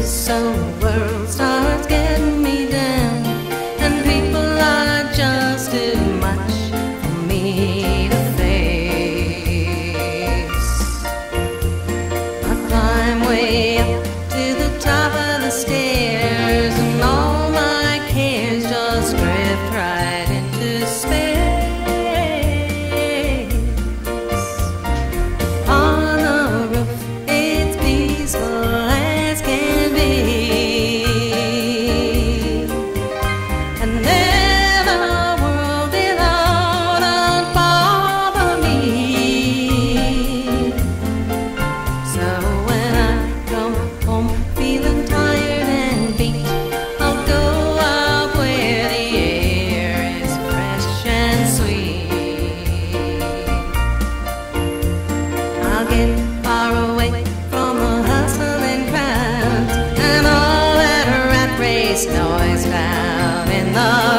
So the world starts getting me down, and people are just too much for me to face. I climb way up to the top of the stairs, and all my cares just drift right into space. On the roof, it's peaceful as can be, and never a world without bother me. So when I come home feeling tired and beat, I'll go out where the air is fresh and sweet. I'll get far away from the hustling crowds and all that rat race noise down in the